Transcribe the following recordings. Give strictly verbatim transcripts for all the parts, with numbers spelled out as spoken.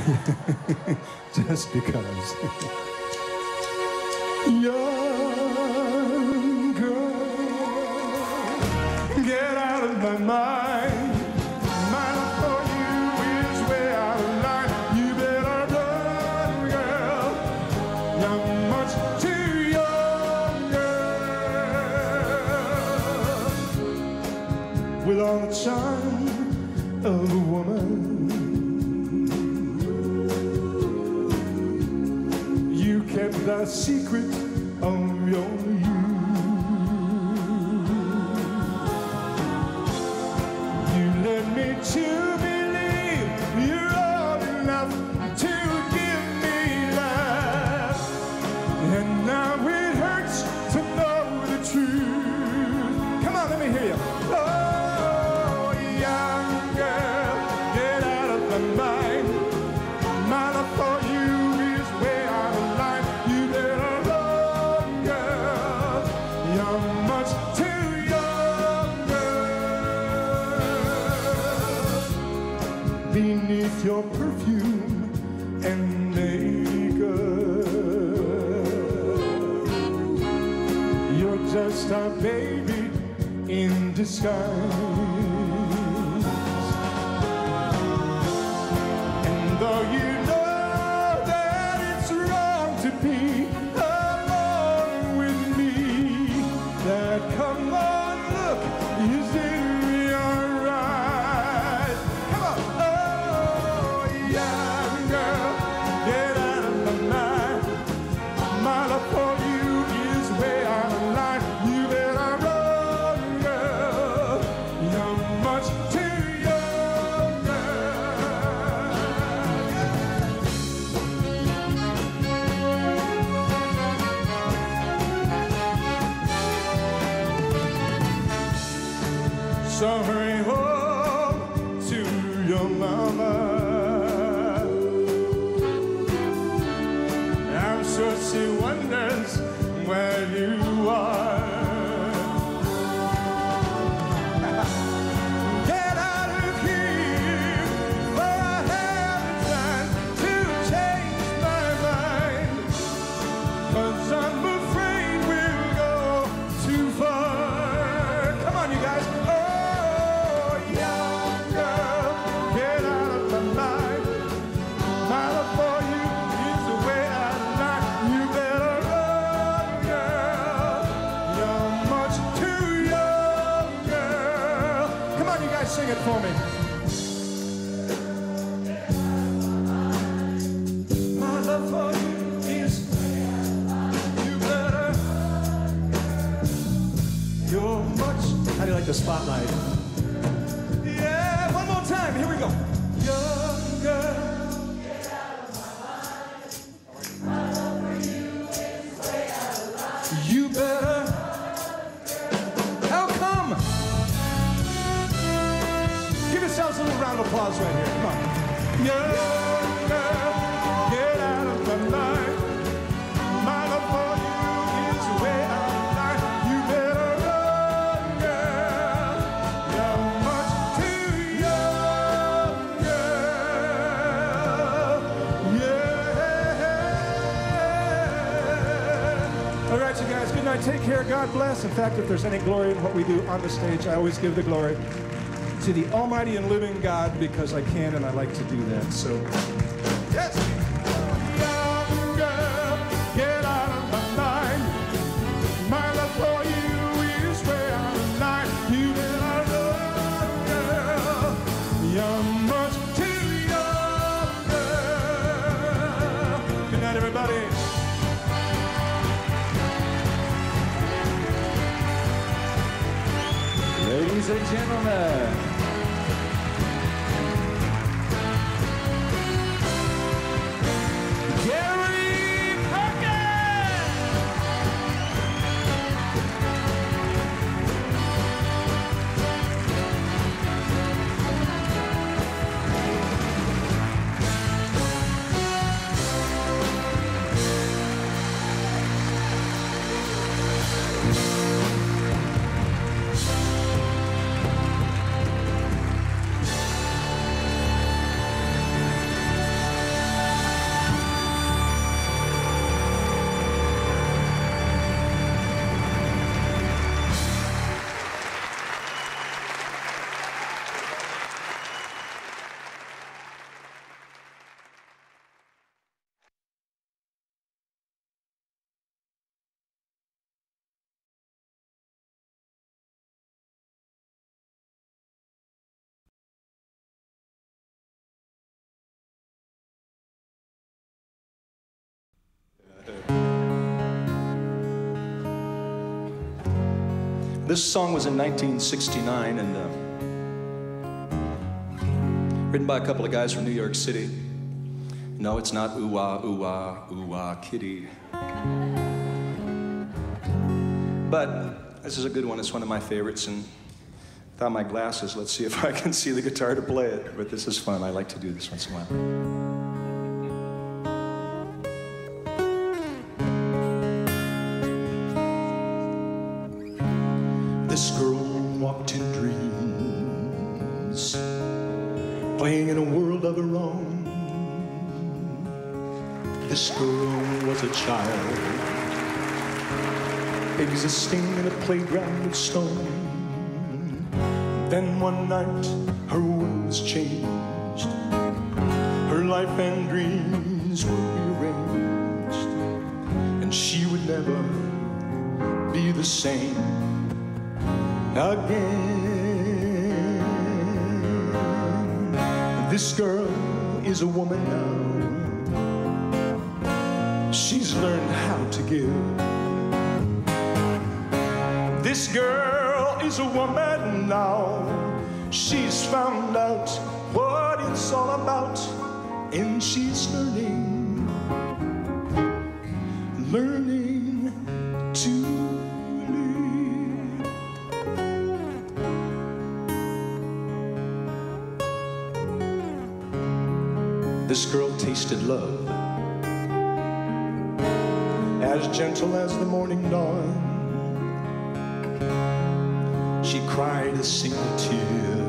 Just because. Young girl, get out of my mind. My love for you is way out of line. You better run, girl. You're much too young, girl. With all the charm of a woman, you kept the secret of your youth. You led me to believe you're old enough to give me love, and now it hurts to know the truth. Come on, let me hear you. Oh, young girl, get out of my mind. My love for you is way out of line. You better run, girl. You're much too young, girl. Beneath your perfume and makeup, you're just a baby in disguise. And though you know that it's wrong to be alone with me, that come on look is in your eyes. Come on. Oh, young girl, get out of my mind. My love for you is way out of line. You better run, girl. You're much too young, girl. So hurry home to your mama. I'm sure she wonders where you are. Get out of here, for I haven't time to change my mind, 'cause I'm afraid we'll go too far. Come on, you guys. Oh, young girl, get out of my mind. My love for you is the way out of line. You better run, girl. You're much too young, girl. Come on, you guys, sing it for me. My love for you is you better. You're much. How do you like the spotlight? Yeah, one more time. Here we go. Young girl. You better. How come? Give yourselves a little round of applause right here. Come on. Young girl, get out of my mind. My love for you is way out of line. You better run, girl. You're much too young, girl. Yeah. All right, you guys. Good night. Take care. God bless. In fact, if there's any glory in what we do on the stage, I always give the glory to the Almighty and living God, because I can and I like to do that. So, yes. Young girl, get out of my mind. My love for you is way out of line. You better run, girl. You're much too young, girl. Good night, everybody. Ladies and gentlemen, Gary Puckett! This song was in nineteen sixty-nine and uh, written by a couple of guys from New York City. No, it's not ooh-ah, ooh-ah, ooh-ah, kitty. But this is a good one. It's one of my favorites. And without my glasses, let's see if I can see the guitar to play it. But this is fun. I like to do this once in a while. This girl walked in dreams, playing in a world of her own. This girl was a child, existing in a playground of stone. Then one night, her world was changed. Her life and dreams were rearranged, and she would never be the same again. This girl is a woman now. She's learned how to give. This girl is a woman now. She's found out what it's all about, and she's learning, learning to live. This girl tasted love, as gentle as the morning dawn. She cried a single tear,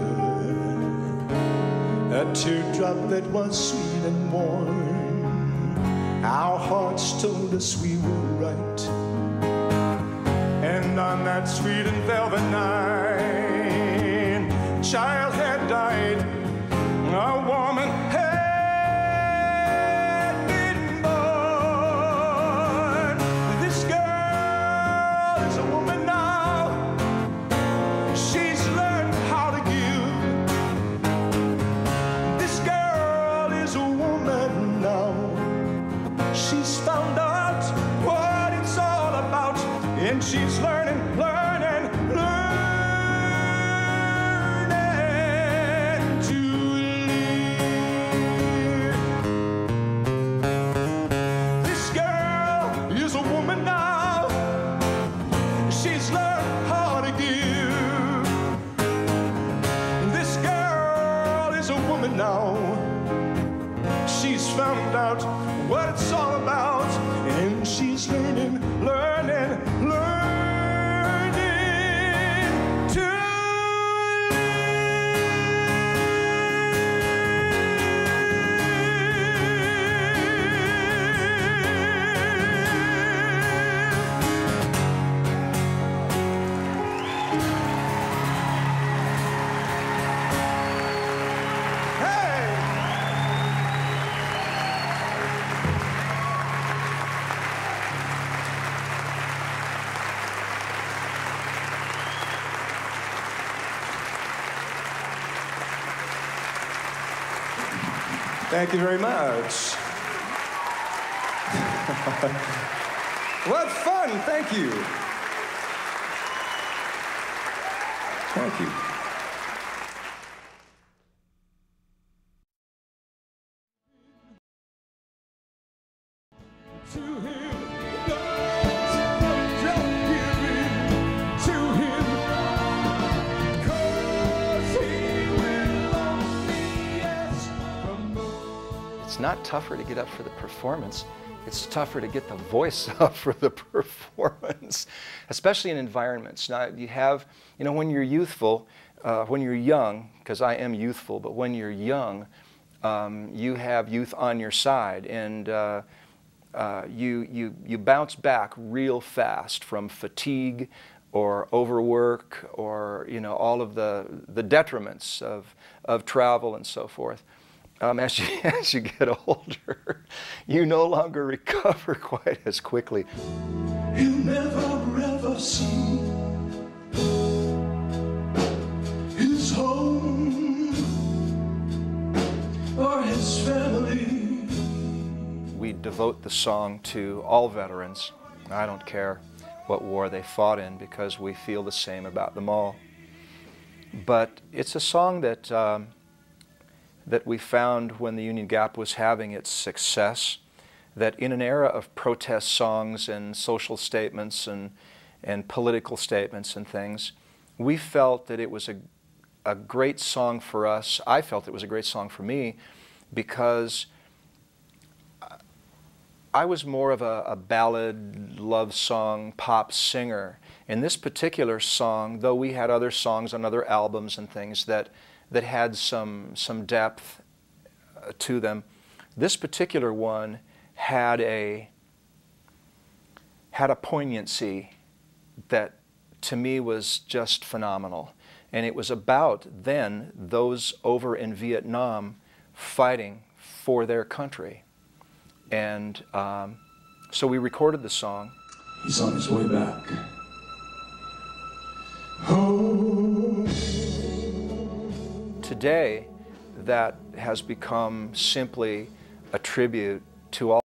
a teardrop that was sweet and warm. Our hearts told us we were right, and on that sweet and velvet night, a child had died, a woman had and she's learning, learning, learning to live. This girl is a woman now. She's learned how to give. This girl is a woman now. She's found out what it's all about, and she's learning, learning, learning to Thank you very much. What fun, thank you. Thank you. To him, don't give in to him, 'cause he will only ask for more. It's not tougher to get up for the performance. It's tougher to get the voice up for the performance, especially in environments. Now, you have, you know, when you're youthful, uh, when you're young, because I am youthful, but when you're young, um, you have youth on your side, and uh, uh, you, you, you bounce back real fast from fatigue or overwork or, you know, all of the, the detriments of, of travel and so forth. Um, as, you, as you get older, you no longer recover quite as quickly. He'll never ever see his home or his family. We devote the song to all veterans. I don't care what war they fought in, because we feel the same about them all. But it's a song that, um, that we found when the Union Gap was having its success, that in an era of protest songs and social statements and, and political statements and things, we felt that it was a, a great song for us. I felt it was a great song for me because I was more of a, a ballad, love song, pop singer. And this particular song, though we had other songs on other albums and things that, that had some, some depth uh, to them, this particular one had a, had a poignancy that to me was just phenomenal. And it was about then those over in Vietnam fighting for their country. And um, so we recorded the song. He's on his way back. Oh. Today, that has become simply a tribute to all